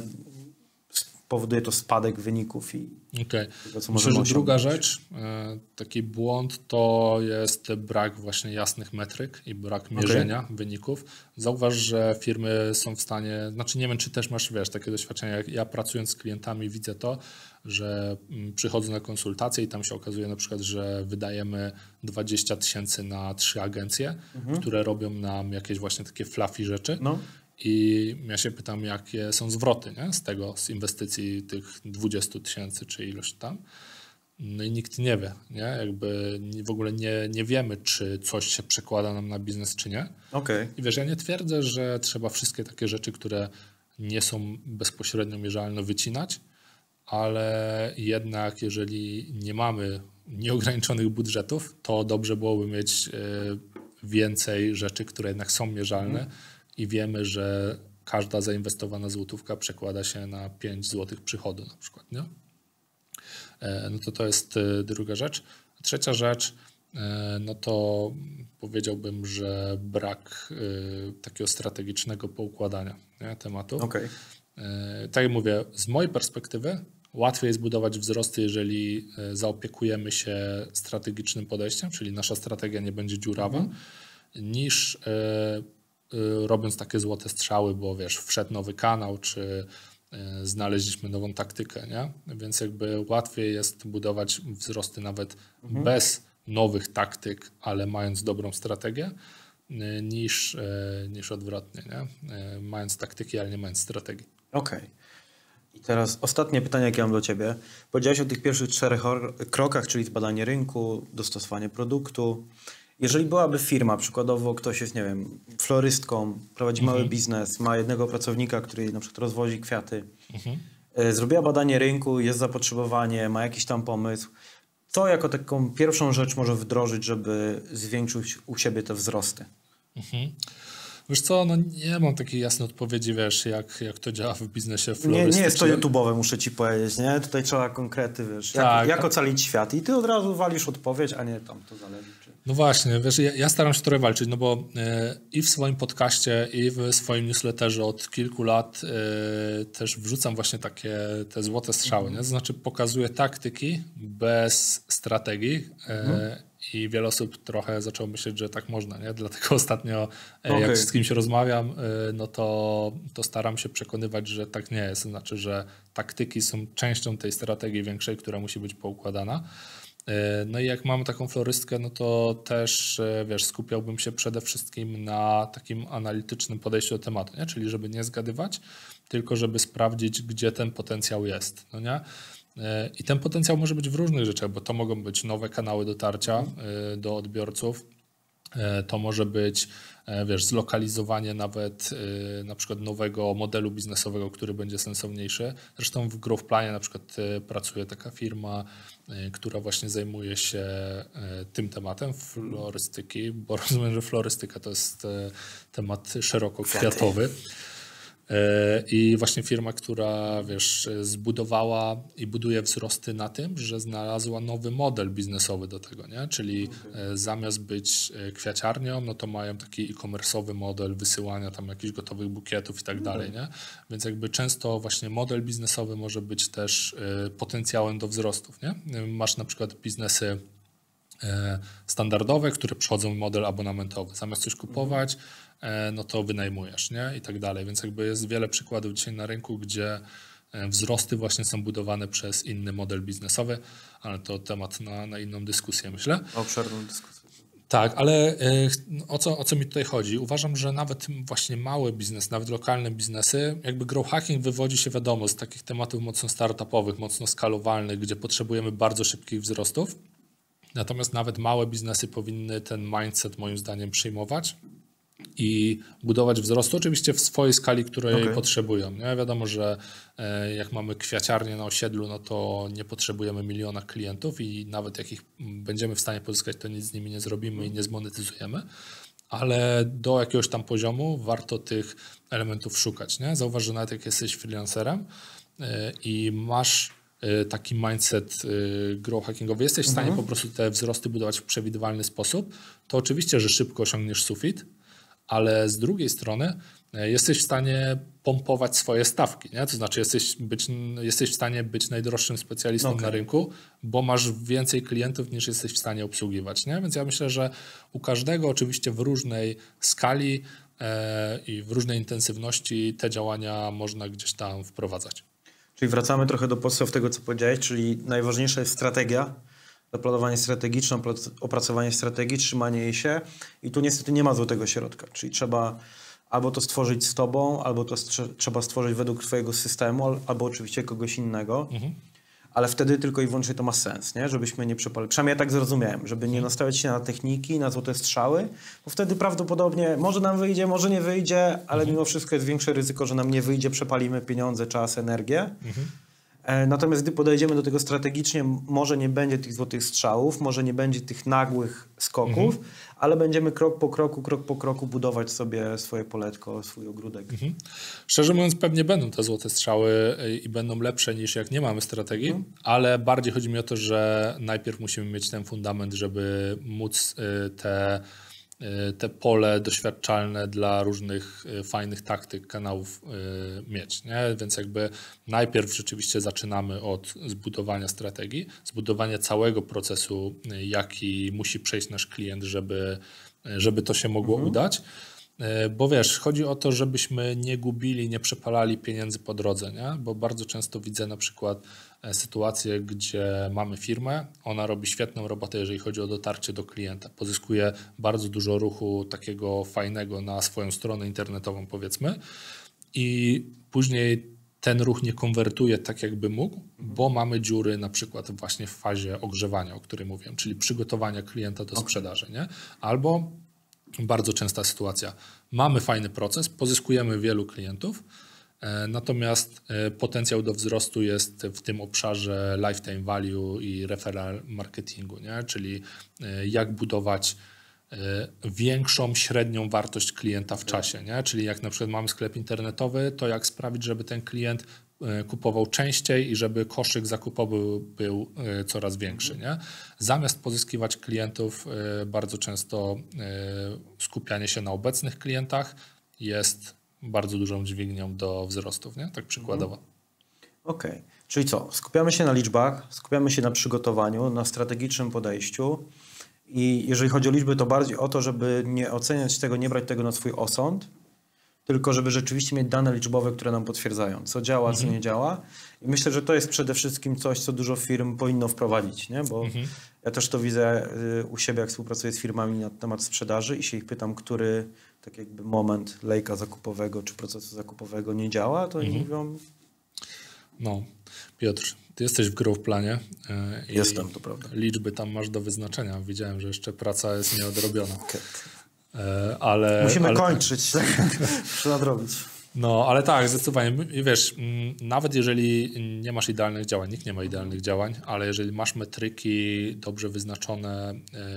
powoduje to spadek wyników i okay. tego, co Myślę, że druga rzecz, taki błąd, to jest brak właśnie jasnych metryk i brak mierzenia okay. wyników. Zauważ, że firmy są w stanie, znaczy nie wiem, czy też masz, wiesz, takie doświadczenia, jak ja pracując z klientami widzę to, że przychodzę na konsultacje i tam się okazuje na przykład, że wydajemy dwadzieścia tysięcy na trzy agencje, mhm. które robią nam jakieś właśnie takie fluffy rzeczy. No. I ja się pytam, jakie są zwroty, nie? Z tego, z inwestycji tych dwudziestu tysięcy czy ilość tam. No i nikt nie wie, nie? Jakby w ogóle nie, nie wiemy, czy coś się przekłada nam na biznes, czy nie. Okay. I wiesz, ja nie twierdzę, że trzeba wszystkie takie rzeczy, które nie są bezpośrednio mierzalne, wycinać, ale jednak jeżeli nie mamy nieograniczonych budżetów, to dobrze byłoby mieć więcej rzeczy, które jednak są mierzalne, mm. i wiemy, że każda zainwestowana złotówka przekłada się na pięć złotych przychodu na przykład. Nie? No to to jest druga rzecz. Trzecia rzecz, no to powiedziałbym, że brak takiego strategicznego poukładania, nie, tematu. Okay. Tak jak mówię, z mojej perspektywy łatwiej jest budować wzrosty, jeżeli zaopiekujemy się strategicznym podejściem, czyli nasza strategia nie będzie dziurawa, mm. niż robiąc takie złote strzały, bo wiesz, wszedł nowy kanał, czy znaleźliśmy nową taktykę, nie? Więc jakby łatwiej jest budować wzrosty nawet mhm. bez nowych taktyk, ale mając dobrą strategię, niż, niż odwrotnie, nie? Mając taktyki, ale nie mając strategii. Okej. Okay. I teraz ostatnie pytanie, jakie mam do Ciebie. Powiedziałeś o tych pierwszych czterech krokach, czyli zbadanie rynku, dostosowanie produktu. Jeżeli byłaby firma, przykładowo ktoś jest, nie wiem, florystką, prowadzi mhm. mały biznes, ma jednego pracownika, który na przykład rozwozi kwiaty, mhm. zrobiła badanie rynku, jest zapotrzebowanie, ma jakiś tam pomysł, co jako taką pierwszą rzecz może wdrożyć, żeby zwiększyć u siebie te wzrosty? Mhm. Wiesz co, no nie mam takiej jasnej odpowiedzi, wiesz, jak, jak to działa w biznesie florystycznym. Nie, nie jest to YouTube'owe, muszę ci powiedzieć, nie? Tutaj trzeba konkrety, wiesz, tak. jak, jak ocalić świat i ty od razu walisz odpowiedź, a nie tam to zależy. Czy... No właśnie, wiesz, ja, ja staram się trochę walczyć, no bo e, i w swoim podcaście, i w swoim newsletterze od kilku lat e, też wrzucam właśnie takie te złote strzały, mhm. nie? To znaczy pokazuję taktyki bez strategii, e, mhm. i wiele osób trochę zaczęło myśleć, że tak można, nie? Dlatego ostatnio okay. jak z kimś rozmawiam, no to, to staram się przekonywać, że tak nie jest. Znaczy, że taktyki są częścią tej strategii większej, która musi być poukładana. No i jak mamy taką florystkę, no to też, wiesz, skupiałbym się przede wszystkim na takim analitycznym podejściu do tematu, nie? Czyli żeby nie zgadywać, tylko żeby sprawdzić, gdzie ten potencjał jest. No nie? I ten potencjał może być w różnych rzeczach, bo to mogą być nowe kanały dotarcia do odbiorców, to może być, wiesz, zlokalizowanie nawet na przykład nowego modelu biznesowego, który będzie sensowniejszy. Zresztą w Growthplanie na przykład pracuje taka firma, która właśnie zajmuje się tym tematem florystyki, bo rozumiem, że florystyka to jest temat szeroko kwiatowy. I właśnie firma, która, wiesz, zbudowała i buduje wzrosty na tym, że znalazła nowy model biznesowy do tego, nie? Czyli okay. zamiast być kwiaciarnią, no to mają taki e-commerce'owy model wysyłania tam jakichś gotowych bukietów i tak okay. dalej, nie? Więc jakby często właśnie model biznesowy może być też potencjałem do wzrostów, nie? Masz na przykład biznesy standardowe, które przechodzą model abonamentowy. Zamiast coś kupować, no to wynajmujesz, nie? I tak dalej. Więc jakby jest wiele przykładów dzisiaj na rynku, gdzie wzrosty właśnie są budowane przez inny model biznesowy, ale to temat na, na inną dyskusję, myślę. Obszerną dyskusję. Tak, ale o co, o co mi tutaj chodzi? Uważam, że nawet właśnie mały biznes, nawet lokalne biznesy, jakby growth hacking wywodzi się, wiadomo, z takich tematów mocno startupowych, mocno skalowalnych, gdzie potrzebujemy bardzo szybkich wzrostów. Natomiast nawet małe biznesy powinny ten mindset moim zdaniem przyjmować i budować wzrost, oczywiście w swojej skali, której okay. potrzebują. Nie? Wiadomo, że jak mamy kwiaciarnię na osiedlu, no to nie potrzebujemy miliona klientów i nawet jak ich będziemy w stanie pozyskać, to nic z nimi nie zrobimy i nie zmonetyzujemy, ale do jakiegoś tam poziomu warto tych elementów szukać. Nie? Zauważ, że nawet jak jesteś freelancerem i masz taki mindset growth hackingowy, jesteś w stanie mhm. po prostu te wzrosty budować w przewidywalny sposób, to oczywiście, że szybko osiągniesz sufit, ale z drugiej strony jesteś w stanie pompować swoje stawki, nie? To znaczy jesteś, być, jesteś w stanie być najdroższym specjalistą okay. na rynku, bo masz więcej klientów niż jesteś w stanie obsługiwać. Nie? Więc ja myślę, że u każdego oczywiście w różnej skali e, i w różnej intensywności te działania można gdzieś tam wprowadzać. Czyli wracamy trochę do podstaw tego, co powiedziałeś, czyli najważniejsza jest strategia, zaplanowanie strategiczne, opracowanie strategii, trzymanie jej się i tu niestety nie ma złotego środka, czyli trzeba albo to stworzyć z tobą, albo to st- trzeba stworzyć według twojego systemu, albo oczywiście kogoś innego, mhm. ale wtedy tylko i wyłącznie to ma sens, nie? Żebyśmy nie przepalili. Przynajmniej ja tak zrozumiałem, żeby nie nastawiać się na techniki, na złote strzały, bo wtedy prawdopodobnie może nam wyjdzie, może nie wyjdzie, ale mhm. mimo wszystko jest większe ryzyko, że nam nie wyjdzie, przepalimy pieniądze, czas, energię. Mhm. Natomiast gdy podejdziemy do tego strategicznie, może nie będzie tych złotych strzałów, może nie będzie tych nagłych skoków, mhm. ale będziemy krok po kroku, krok po kroku budować sobie swoje poletko, swój ogródek. Mhm. Szczerze mówiąc, pewnie będą te złote strzały i będą lepsze niż jak nie mamy strategii, mhm. ale bardziej chodzi mi o to, że najpierw musimy mieć ten fundament, żeby móc te te pole doświadczalne dla różnych fajnych taktyk, kanałów mieć. Nie? Więc jakby najpierw rzeczywiście zaczynamy od zbudowania strategii, zbudowania całego procesu, jaki musi przejść nasz klient, żeby, żeby to się mogło mhm. udać. Bo wiesz, chodzi o to, żebyśmy nie gubili, nie przepalali pieniędzy po drodze, nie? Bo bardzo często widzę na przykład sytuację, gdzie mamy firmę, ona robi świetną robotę, jeżeli chodzi o dotarcie do klienta, pozyskuje bardzo dużo ruchu takiego fajnego na swoją stronę internetową, powiedzmy, i później ten ruch nie konwertuje tak, jakby mógł, bo mamy dziury na przykład właśnie w fazie ogrzewania, o której mówiłem, czyli przygotowania klienta do sprzedaży, nie? Albo bardzo częsta sytuacja. Mamy fajny proces, pozyskujemy wielu klientów, natomiast potencjał do wzrostu jest w tym obszarze lifetime value i referral marketingu, nie? Czyli jak budować większą średnią wartość klienta w czasie, nie? Czyli jak na przykład mamy sklep internetowy, to jak sprawić, żeby ten klient kupował częściej i żeby koszyk zakupowy był coraz większy. Nie? Zamiast pozyskiwać klientów, bardzo często skupianie się na obecnych klientach jest bardzo dużą dźwignią do wzrostów, nie? Tak przykładowo. Okej, okay. Czyli co? Skupiamy się na liczbach, skupiamy się na przygotowaniu, na strategicznym podejściu i jeżeli chodzi o liczby, to bardziej o to, żeby nie oceniać tego, nie brać tego na swój osąd, tylko żeby rzeczywiście mieć dane liczbowe, które nam potwierdzają, co działa, mhm. co nie działa. I myślę, że to jest przede wszystkim coś, co dużo firm powinno wprowadzić, nie? Bo mhm. ja też to widzę u siebie, jak współpracuję z firmami na temat sprzedaży i się ich pytam, który tak jakby moment lejka zakupowego czy procesu zakupowego nie działa, to mhm. oni mówią... No, Piotr, ty jesteś w Growplanie. Yy, Jestem, to prawda. Liczby tam masz do wyznaczenia. Widziałem, że jeszcze praca jest nieodrobiona. Yy, ale, Musimy ale... kończyć, trzeba nadrobić. No, ale tak, zdecydowanie. Wiesz, nawet jeżeli nie masz idealnych działań, nikt nie ma idealnych działań, ale jeżeli masz metryki dobrze wyznaczone,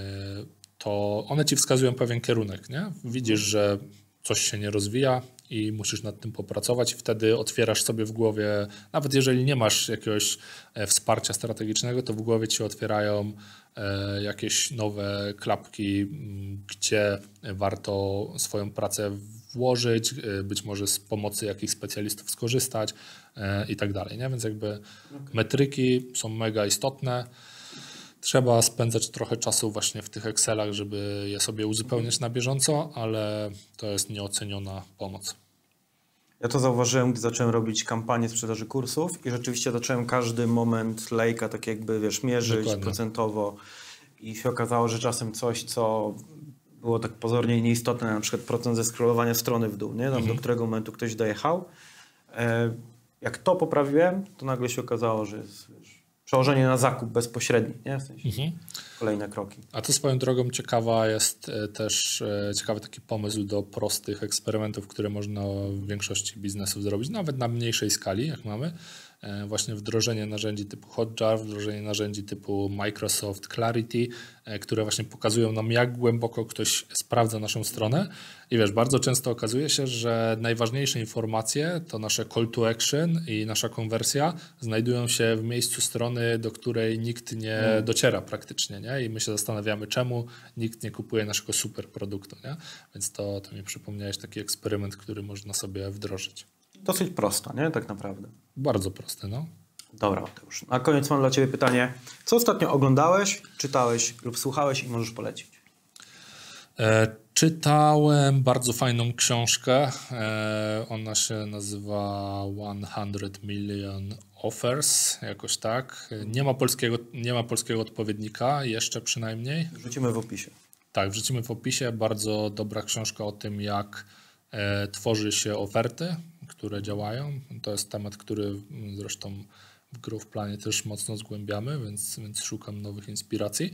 to one ci wskazują pewien kierunek, nie? Widzisz, że coś się nie rozwija i musisz nad tym popracować i wtedy otwierasz sobie w głowie, nawet jeżeli nie masz jakiegoś wsparcia strategicznego, to w głowie ci otwierają jakieś nowe klapki, gdzie warto swoją pracę włożyć, być może z pomocy jakichś specjalistów skorzystać i tak dalej. Nie? Więc jakby okay. metryki są mega istotne. Trzeba spędzać trochę czasu właśnie w tych Excelach, żeby je sobie uzupełniać na bieżąco, ale to jest nieoceniona pomoc. Ja to zauważyłem, gdy zacząłem robić kampanię sprzedaży kursów i rzeczywiście zacząłem każdy moment lejka tak jakby, wiesz, mierzyć Dokładnie. procentowo i się okazało, że czasem coś, co było tak pozornie nieistotne, na przykład procent zeskrolowania strony w dół, nie? Tam mhm. do którego momentu ktoś dojechał. Jak to poprawiłem, to nagle się okazało, że jest, wiesz, przełożenie na zakup bezpośredni, nie? W sensie mhm. kolejne kroki. A to swoją drogą ciekawa jest też ciekawy taki pomysł do prostych eksperymentów, które można w większości biznesów zrobić, nawet na mniejszej skali, jak mamy. Właśnie wdrożenie narzędzi typu Hotjar, wdrożenie narzędzi typu Microsoft Clarity, które właśnie pokazują nam, jak głęboko ktoś sprawdza naszą stronę. I wiesz, bardzo często okazuje się, że najważniejsze informacje to nasze call to action i nasza konwersja znajdują się w miejscu strony, do której nikt nie hmm. dociera praktycznie, nie? I my się zastanawiamy, czemu nikt nie kupuje naszego super produktu, nie? Więc to, to mi przypomniałeś taki eksperyment, który można sobie wdrożyć. Dosyć prosto, nie? Tak naprawdę. Bardzo proste, no. Dobra, Mateusz. Na koniec mam dla Ciebie pytanie. Co ostatnio oglądałeś, czytałeś lub słuchałeś i możesz polecić? E, czytałem bardzo fajną książkę. E, ona się nazywa sto Million Offers, jakoś tak. Nie ma polskiego, nie ma polskiego odpowiednika, jeszcze przynajmniej. Wrzucimy w opisie. Tak, wrzucimy w opisie. Bardzo dobra książka o tym, jak e, tworzy się oferty, które działają. To jest temat, który zresztą w Growplanie też mocno zgłębiamy, więc, więc szukam nowych inspiracji.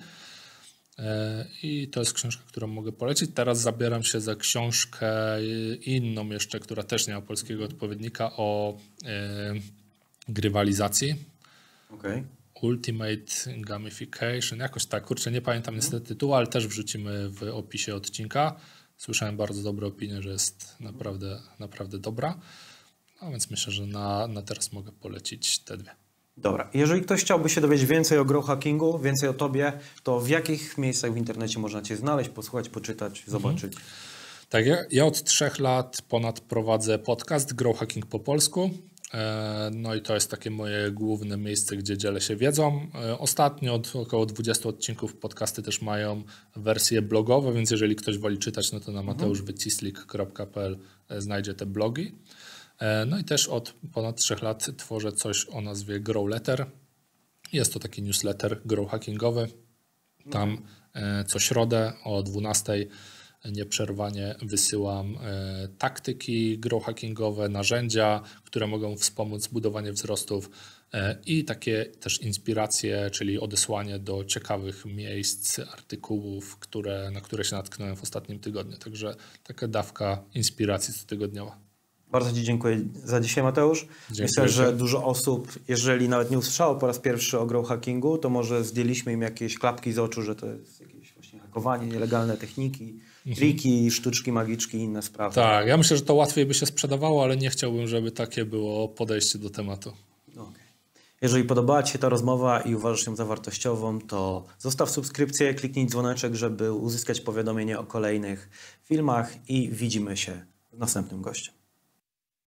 I to jest książka, którą mogę polecić. Teraz zabieram się za książkę inną jeszcze, która też nie ma polskiego odpowiednika, o e, grywalizacji. Okay. Ultimate Gamification, jakoś tak, kurczę, nie pamiętam niestety tytułu, ale też wrzucimy w opisie odcinka. Słyszałem bardzo dobre opinie, że jest naprawdę, naprawdę dobra. No więc myślę, że na, na teraz mogę polecić te dwie. Dobra. Jeżeli ktoś chciałby się dowiedzieć więcej o growth hackingu, więcej o Tobie, to w jakich miejscach w internecie można Cię znaleźć, posłuchać, poczytać, zobaczyć? Mhm. Tak, ja, ja od trzech lat ponad prowadzę podcast Growth Hacking po polsku. No i to jest takie moje główne miejsce, gdzie dzielę się wiedzą. Ostatnio od około dwudziestu odcinków podcasty też mają wersje blogowe, więc jeżeli ktoś woli czytać, no to na mateusz wycislik kropka p l znajdzie te blogi. No i też od ponad trzech lat tworzę coś o nazwie Growletter. Jest to taki newsletter growhackingowy. Tam co środę o dwunastej nieprzerwanie wysyłam taktyki growhackingowe, narzędzia, które mogą wspomóc budowanie wzrostów i takie też inspiracje, czyli odesłanie do ciekawych miejsc, artykułów, które, na które się natknąłem w ostatnim tygodniu. Także taka dawka inspiracji cotygodniowa. Bardzo Ci dziękuję za dzisiaj, Mateusz. Dziękuję. Myślę, że dużo osób, jeżeli nawet nie usłyszało po raz pierwszy o growth hackingu, to może zdjęliśmy im jakieś klapki z oczu, że to jest jakieś właśnie hakowanie, nielegalne techniki, triki, sztuczki magiczki i inne sprawy. Tak, ja myślę, że to łatwiej by się sprzedawało, ale nie chciałbym, żeby takie było podejście do tematu. Okay. Jeżeli podobała Ci się ta rozmowa i uważasz ją za wartościową, to zostaw subskrypcję, kliknij dzwoneczek, żeby uzyskać powiadomienie o kolejnych filmach i widzimy się w następnym gościu.